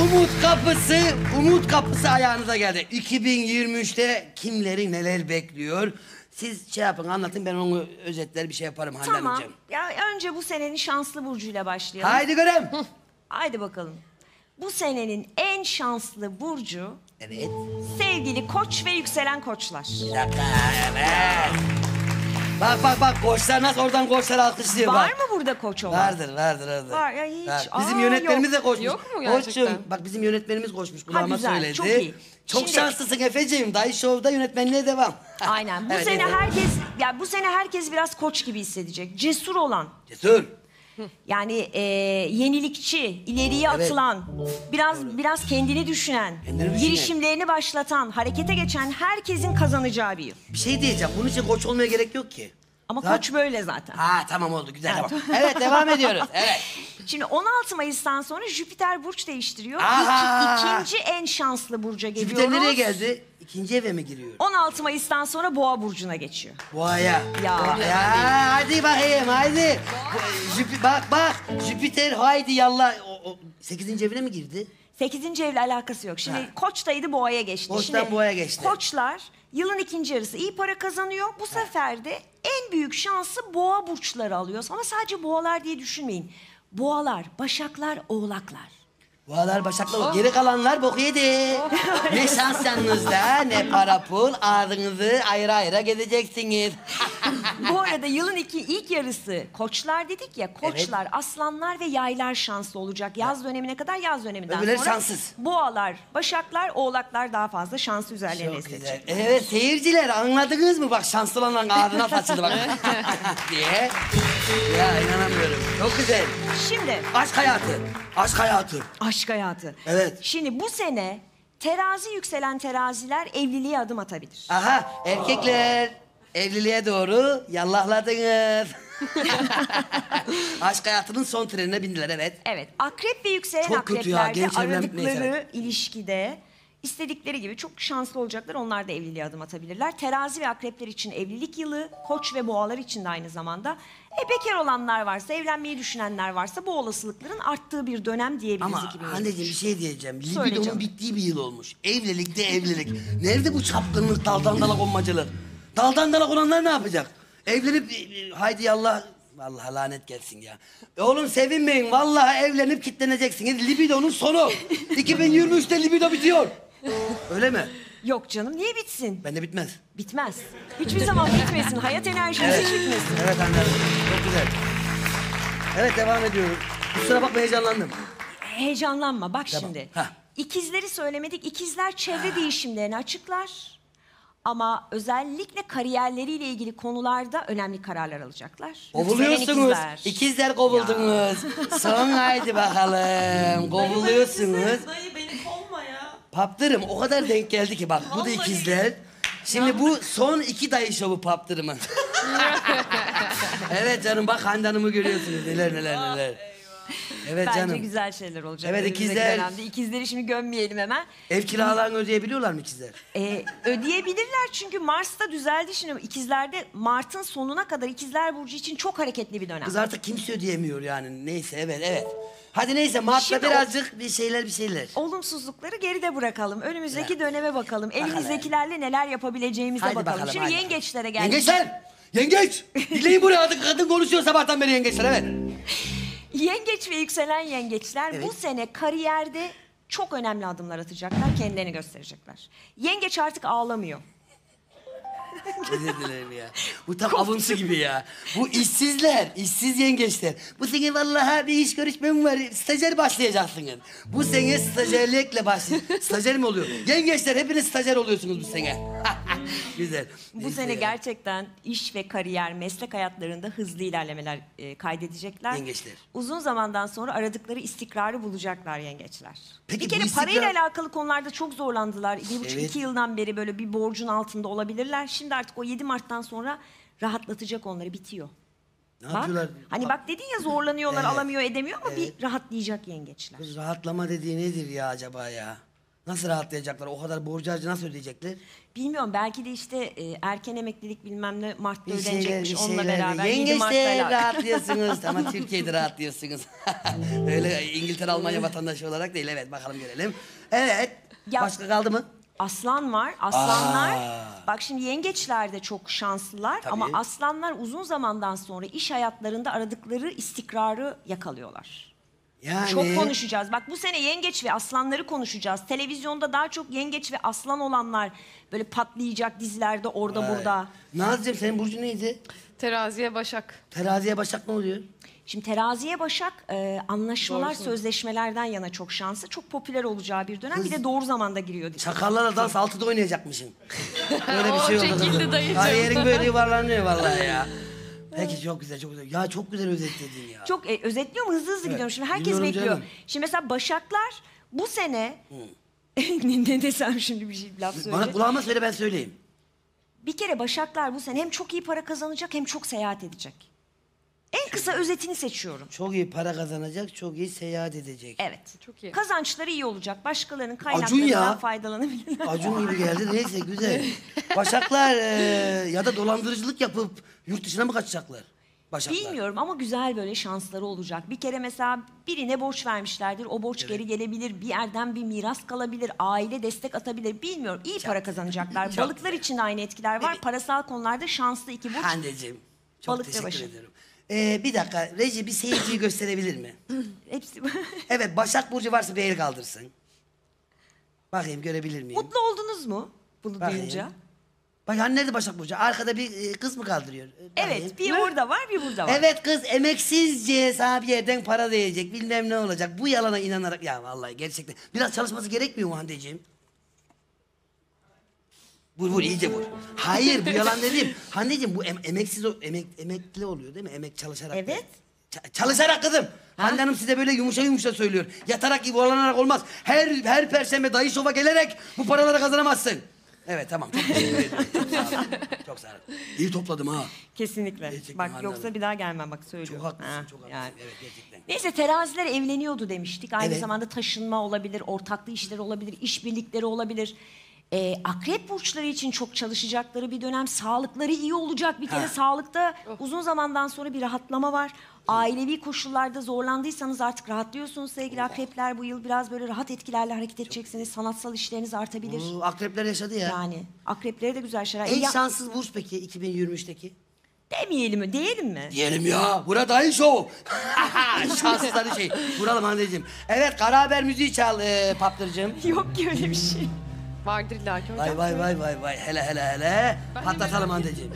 Umut kapısı ayağınıza geldi. 2023'te kimleri neler bekliyor? Siz şey yapın, anlatın, ben onu özetler bir şey yaparım Hande Tamam. Hanımcığım. Ya önce bu senenin şanslı burcuyla başlayalım. Haydi görem. Haydi bakalım. Bu senenin en şanslı burcu Evet. sevgili Koç ve yükselen Koçlar. Bir dakika, evet. Bak, koçlar nasıl oradan koçlar alkışlıyor Var bak. mı burada Koç olan? Vardır. Var ya hiç. Var. Bizim Aa, yönetmenimiz de koşmuş. Yok mu gerçekten? Koçum, bak bizim yönetmenimiz koşmuş, kulağıma güzel, söyledi. çok iyi. Çok Şimdi- şanslısın Efeciğim. Dayı Show'da yönetmenliğe devam. Aynen. Bu Evet, sene evet. bu sene herkes biraz Koç gibi hissedecek. Cesur olan. Cesur. Yani yenilikçi, ileriye Evet. atılan, biraz kendini düşünen, Kendini düşünen. girişimlerini başlatan, harekete geçen herkesin kazanacağı bir yıl. Bir şey diyeceğim. Bunun için koç olmaya gerek yok ki. Ama Zaten- Koç böyle zaten. Ha tamam oldu, güzel, Evet. tamam. Evet, devam ediyoruz. Evet. Şimdi 16 Mayıs'tan sonra Jüpiter burç değiştiriyor. Aha! İkinci en şanslı burca geliyoruz. Jüpiter nereye geldi? İkinci eve mi giriyor? 16 Mayıs'tan sonra Boğa burcuna geçiyor. Boğaya. Ya. Ya hadi bakayım, haydi. Bak. Jüpiter haydi yallah. O 8. evine mi girdi? 8. evle alakası yok. Şimdi Ha. Koç'taydı Boğa'ya geçti. Koç'tan Şimdi Boğa'ya geçti. Koçlar yılın ikinci yarısı iyi para kazanıyor. Bu sefer de en büyük şansı Boğa burçları alıyor. Ama sadece Boğalar diye düşünmeyin. Boğalar, Başaklar, Oğlaklar. Boğalar, Başaklar, geri kalanlar bok yedi. Ne şans yanınızda, ne para pul, ağzınızı ayrı ayrı gezeceksiniz. Bu arada yılın ilk yarısı Koçlar dedik ya. Koçlar, Aslanlar ve Yaylar şanslı olacak. Yaz dönemine kadar, yaz döneminden Öbürleri sonra şanssız. Boğalar, Başaklar, Oğlaklar daha fazla şanslı üzerlerine Çok güzel. esecek. Evet seyirciler, anladınız mı? Bak şanslı olanların ağzına saçıldı bak. diye. Ya inanamıyorum. Çok güzel. Şimdi Aşk hayatı. Aşk hayatı. aşk hayatı. Evet. Şimdi bu sene terazi yükselen teraziler evliliğe adım atabilir. Aha, erkekler evliliğe doğru yallahladınız. Aşk hayatının son trenine bindiler, evet. Evet, akrep ve yükselen Çok kötü ya, akreplerde genç evlenmek aradıkları neyse. ilişkide istedikleri gibi çok şanslı olacaklar. Onlar da evliliğe adım atabilirler. Terazi ve akrepler için evlilik yılı, Koç ve Boğalar için de aynı zamanda. Bekar olanlar varsa, evlenmeyi düşünenler varsa bu olasılıkların arttığı bir dönem diyebiliriz. Ama 2023. Hande'ciğim bir şey diyeceğim. Söyle Libidonun canım. bittiği bir yıl olmuş. Evlilikte evlilik. Nerede bu çapkınlık, daldan dala konmacılık? Daldan dala konanlar ne yapacak? Evlenip haydi yallah... Vallahi lanet gelsin ya. Oğlum sevinmeyin. Vallahi evlenip kitleneceksiniz. Libidonun sonu. 2023'te libido bitiyor. Öyle mi? Yok canım, niye bitsin? Bende bitmez. Bitmez. Hiçbir zaman bitmesin. Hayat enerjimiz hiç bitmesin. Evet anladım. Çok güzel. Evet devam ediyorum. Kusura bakma, heyecanlandım. Heyecanlanma. Bak Tamam. şimdi. Hah. İkizleri söylemedik. İkizler çevre değişimlerini açıklar. Ama özellikle kariyerleriyle ilgili konularda önemli kararlar alacaklar. Yükselen Kovuluyorsunuz. ikizler. İkizler kovuldunuz. Son haydi bakalım. Kovuluyorsunuz. Dayı beni kovma ya. Paptırım o kadar denk geldi ki bak, bu da Vallahi. ikizler. Şimdi bu son 2 dayı şovu paptırımın. Evet canım, bak Hande Hanım'ı görüyorsunuz, neler. Evet Bence canım. güzel şeyler olacak. Evet, önümüzdeki ikizler. dönemde. İkizleri şimdi gömmeyelim hemen. Ev kiralarını ödeyebiliyorlar mı ikizler? Ödeyebilirler çünkü Mars'ta düzeldi şimdi. İkizlerde Mart'ın sonuna kadar İkizler Burcu için çok hareketli bir dönem. Kız artık kimse ödeyemiyor yani. Neyse, evet. Hadi neyse, Mart'ta Şimdi birazcık bir şeyler. Olumsuzlukları geride bırakalım. Önümüzdeki Evet. döneme bakalım. Bakalım. Elimizdekilerle neler yapabileceğimize Haydi bakalım. bakalım, Şimdi haydi yengeçlere geldik. Yengeçler! Yengeç! Dinleyin buraya, kadın konuşuyor sabahtan beri yengeçler, evet. Yengeç ve yükselen yengeçler Evet. bu sene kariyerde çok önemli adımlar atacaklar. Kendilerini gösterecekler. Yengeç artık ağlamıyor. Özür dilerim ya. Bu tam avunsu gibi ya. Bu işsizler, işsiz yengeçler. Bu sene vallahi bir iş görüşmem var. Stajyer başlayacaksınız. Bu sene stajyerlikle başlayın. Stajyer mi oluyor? Yengeçler hepiniz stajyer oluyorsunuz bu sene. Güzel. Bu Neyse sene ya. gerçekten iş ve kariyer, meslek hayatlarında hızlı ilerlemeler kaydedecekler. Yengeçler. Uzun zamandan sonra aradıkları istikrarı bulacaklar yengeçler. Peki bir bu kere istikrar- parayla alakalı konularda çok zorlandılar. 1,5-2 Evet. yıldan beri böyle bir borcun altında olabilirler. Şimdi artık o 7 Mart'tan sonra rahatlatacak onları, bitiyor. Ne yapıyorlar? Hani bak dedin ya, zorlanıyorlar, Evet. alamıyor edemiyor ama Evet. bir rahatlayacak yengeçler. Kız rahatlama dediği nedir ya acaba ya? Nasıl rahatlayacaklar? O kadar borcu harcı nasıl ödeyecekler? Bilmiyorum, belki de işte erken emeklilik bilmem ne Mart'ta Bir şeyler, ödenecekmiş bir onunla şeyler. beraber. 7 Yengeçler Mart'ta rahatlıyorsunuz ama Türkiye'de rahatlıyorsunuz. Öyle İngiltere, Almanya vatandaşı olarak değil. Evet, bakalım görelim. Evet. Ya- Başka kaldı mı? Aslan var. Aslanlar, Aa. bak şimdi yengeçler de çok şanslılar Tabii. ama aslanlar uzun zamandan sonra iş hayatlarında aradıkları istikrarı yakalıyorlar. Yani Çok konuşacağız. Bak bu sene yengeç ve aslanları konuşacağız. Televizyonda daha çok yengeç ve aslan olanlar böyle patlayacak dizilerde orada burada. Nazcığım senin burcun neydi? Teraziye Başak. Teraziye Başak ne oluyor? Şimdi teraziye Başak anlaşmalar, Doğru. sözleşmelerden yana çok şanslı. Çok popüler olacağı bir dönem. Bir de doğru zamanda giriyor diye. Çakallarla dans 6'da oynayacakmışsın. Böyle bir O şey oldu. çekildi kızım. dayıcığım. Kariyerin böyle yuvarlanıyor vallahi ya. Peki çok güzel, çok güzel. Ya çok güzel özetledin ya. Çok özetliyorum, hızlı hızlı gidiyorum. Şimdi herkes Biliyorum bekliyor. canım. Şimdi mesela Başaklar bu sene ne desem şimdi bir şey laf Bana söyleyecek. kulağıma söyle ben söyleyeyim. Bir kere Başaklar bu sene hem çok iyi para kazanacak hem çok seyahat edecek. En kısa özetini seçiyorum. Çok iyi para kazanacak, çok iyi seyahat edecek. Evet. Çok iyi. Kazançları iyi olacak. Başkalarının ya. kaynaklarından faydalanabilirler. Acun gibi geldi. Neyse güzel. Başaklar ya da dolandırıcılık yapıp yurt dışına mı kaçacaklar? Başaklar. Bilmiyorum ama güzel böyle şansları olacak. Bir kere mesela birine borç vermişlerdir. O borç geri gelebilir. Bir yerden bir miras kalabilir. Aile destek atabilir. Bilmiyorum. İyi para kazanacaklar. çok Balıklar güzel. için de aynı etkiler var. Parasal konularda şanslı iki burç. Hande'cim çok Balık ve teşekkür Başak. ediyorum. Bir dakika Reji bir seyirciyi gösterebilir mi? Hepsi Evet Başak Burcu varsa bir el kaldırsın. Bakayım görebilir miyim? Mutlu oldunuz mu bunu Bakayım. duyunca? Bak hani nerede Başak Burcu? Arkada bir kız mı kaldırıyor? Bakayım. Evet, bir orada var, bir burada var. Evet kız emeksizce sana bir yerden para değecek bilmem ne olacak. Bu yalana inanarak ya vallahi gerçekten biraz çalışması gerekmiyor mu Hande'ciğim? Vur vur iyice vur. Hayır bu yalan dediğim. Hande'ciğim bu emeksiz emekli oluyor değil mi? Emek çalışarak. Evet. Çalışarak kızım. Hande Hanım size böyle yumuşa yumuşa söylüyor. Yatarak yuvarlanarak olmaz. Her perşembe dayı şova gelerek bu paraları kazanamazsın. Evet tamam çok teşekkür ederim. Çok sağ olun. Çok sağ olun. İyi topladım ha. Kesinlikle. Gerçekten Bak anladım. yoksa bir daha gelmem bak söylüyorum. Çok haklısın, Ha, çok haklısın. yani. Evet gerçekten. Neyse teraziler evleniyordu demiştik. Aynı Evet. zamanda taşınma olabilir, ortaklı işleri olabilir, işbirlikleri olabilir. Akrep burçları için çok çalışacakları bir dönem. Sağlıkları iyi olacak. Bir kere Ha. sağlıkta uzun zamandan sonra bir rahatlama var. Ailevi koşullarda zorlandıysanız artık rahatlıyorsunuz sevgili akrepler. Bu yıl biraz böyle rahat etkilerle hareket edeceksiniz. Sanatsal işleriniz artabilir. Bu akrepler yaşadı ya. Yani akreplere de güzel şeyler. En şanssız burç peki 2023'teki? Demeyelim mi? Diyelim mi? Diyelim ya. Burada dayı show. Şanssızları şey. Vuralım Hande'ciğim. Evet kara haber müziği çal Paptır'cığım. Yok ki öyle bir şey. Vardır illa ki hocam. Vay vay vay vay vay. Hele hele hele. Patlatalım Hande'ciğim.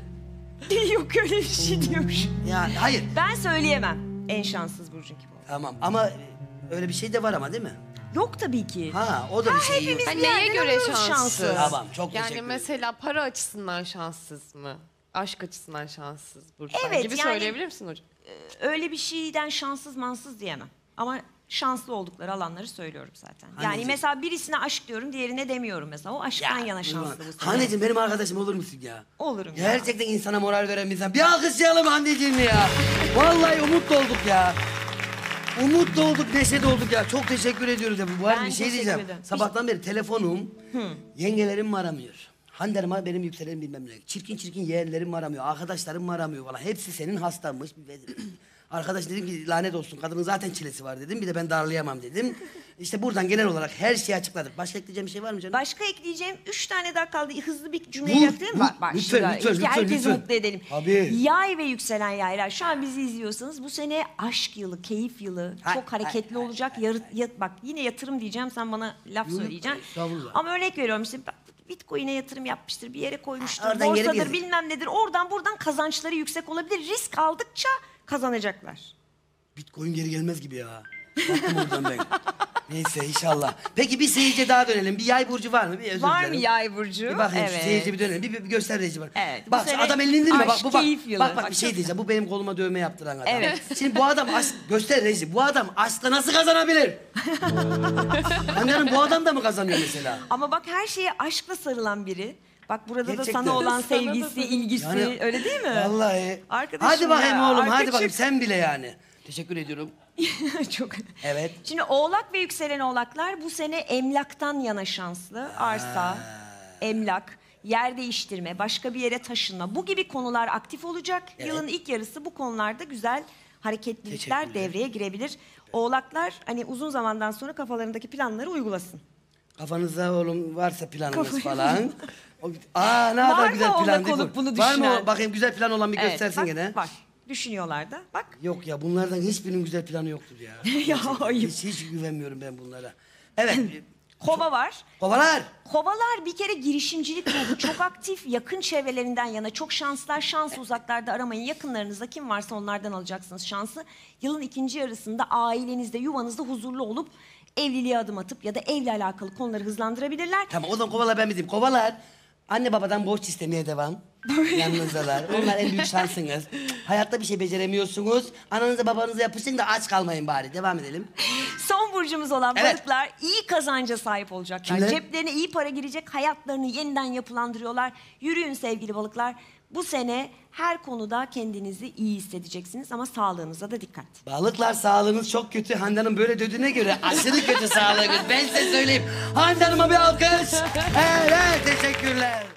Yok öyle bir şey diyormuş. Ya hayır. Ben söyleyemem. En şanssız burcun kim olduğunu. Tamam ama öyle bir şey de var ama değil mi? Yok tabii ki. Ha o da bir şey yok. hepimiz- Ha, Bir neye yerden göre alıyoruz şanssız? şansı. Tamam çok teşekkür Yani ederim. mesela para açısından şanssız mı? Aşk açısından şanssız burçlar Evet, gibi yani- söyleyebilir misin hocam? Öyle bir şeyden şanssız mansız diyemem. Ama şanslı oldukları alanları söylüyorum zaten. Yani Anneciğim. mesela birisine aşk diyorum, diğerine demiyorum mesela. O aşktan yana şanslı bu sene. Hande'ciğim benim arkadaşım olur musun ya? Olurum ya. Gerçekten insana moral veren bir insan. Bir alkışlayalım Hande'ciğim ya. Vallahi umut olduk ya. Umut da olduk, neşe de olduk ya. Çok teşekkür ediyoruz ya. Bu arada Ben bir şey teşekkür diyeceğim. ederim. Sabahtan beri telefonum, yengelerim mi aramıyor? Hande'm var, benim yükselenim bilmem ne. Çirkin çirkin yeğenlerim mi aramıyor, arkadaşlarım mı aramıyor falan. Hepsi senin hastanmış. Arkadaş dedim ki lanet olsun kadının zaten çilesi var dedim. Bir de ben darlayamam dedim. İşte buradan genel olarak her şeyi açıkladık. Başka ekleyeceğim bir şey var mı canım? Başka ekleyeceğim 3 tane daha kaldı. Hızlı bir cümle Vur, yapayım. vur. Bak Lütfen, şurada. lütfen, İşte lütfen, herkesi lütfen. mutlu edelim. Tabii. Yay ve yükselen yaylar. Şu an bizi izliyorsanız bu sene aşk yılı, keyif yılı. Hay, Çok hareketli hay, olacak. Bak yine yatırım diyeceğim sen bana laf Yok, söyleyeceksin. estağfurullah. Ama örnek veriyorum işte Bitcoin'e yatırım yapmıştır, bir yere koymuştur, Oradan geri borsadır gelir. bilmem nedir. Oradan buradan kazançları yüksek olabilir. Risk aldıkça kazanacaklar. Bitcoin geri gelmez gibi ya. Baktım oradan ben. Neyse inşallah. Peki bir seyirciye daha dönelim. Bir yay burcu var mı? Bir özür Var mı dilerim. yay burcu? Bir bakayım şu Evet. seyirciye bir dönelim. Bir göster Recep bana. Evet, bu Bak sene adam elini indirme. Bak aşk, bu bak. keyif yılı. Bak Bak, bir şey çok diyeceğim. Bu benim koluma dövme yaptıran adam. Evet. Şimdi bu adam göster Recep. Bu adam aşkla nasıl kazanabilir? Annem bu adam da mı kazanıyor mesela? Ama bak her şeye aşkla sarılan biri. Bak burada Gerçekten. da sana olan Sana da sevgisi, sarılan. ilgisi Yani- öyle değil mi? Vallahi. Arkadaşım Hadi bakayım ya, oğlum hadi arkadaşım. bakayım sen bile yani. Teşekkür ediyorum. Çok. Evet. Şimdi Oğlak ve yükselen Oğlaklar bu sene emlaktan yana şanslı. Arsa, emlak, yer değiştirme, başka bir yere taşınma. Bu gibi konular aktif olacak. Evet. Yılın ilk yarısı bu konularda güzel hareketlilikler Teşekkürler. devreye girebilir. Oğlaklar hani uzun zamandan sonra kafalarındaki planları uygulasın. Kafanızda oğlum varsa planınız Kafayı- falan. Ne Var kadar mı güzel plan oğlak değil olup bu. bunu Var mı düşünen? o? Bakayım güzel plan olan bir Evet, göstersin bak, gene. Var. Düşünüyorlar da. Bak. Yok ya bunlardan hiçbirinin güzel planı yoktur ya. Ya ayıp. Hiç güvenmiyorum ben bunlara. Evet. Kova var. Kovalar. Kovalar bir kere girişimcilik ruhu çok aktif. Yakın çevrelerinden yana çok şanslar. Şansı uzaklarda aramayın. Yakınlarınızda kim varsa onlardan alacaksınız şansı. Yılın ikinci yarısında ailenizde, yuvanızda huzurlu olup evliliğe adım atıp ya da evle alakalı konuları hızlandırabilirler. Tamam o zaman kovalar ben bileyim. Kovalar anne babadan borç istemeye devam. Yanınızdalar. Onlar en büyük şansınız. Hayatta bir şey beceremiyorsunuz. Ananıza babanıza yapışın da aç kalmayın bari. Devam edelim. Son burcumuz olan Evet. balıklar iyi kazanca sahip olacaklar. Kimler? Ceplerine iyi para girecek, hayatlarını yeniden yapılandırıyorlar. Yürüyün sevgili balıklar. Bu sene her konuda kendinizi iyi hissedeceksiniz ama sağlığınıza da dikkat. Balıklar sağlığınız çok kötü. Hande Hanım böyle dediğine göre aşırı kötü sağlığınız. Ben size söyleyeyim. Hande Hanım'a bir alkış. Evet teşekkürler.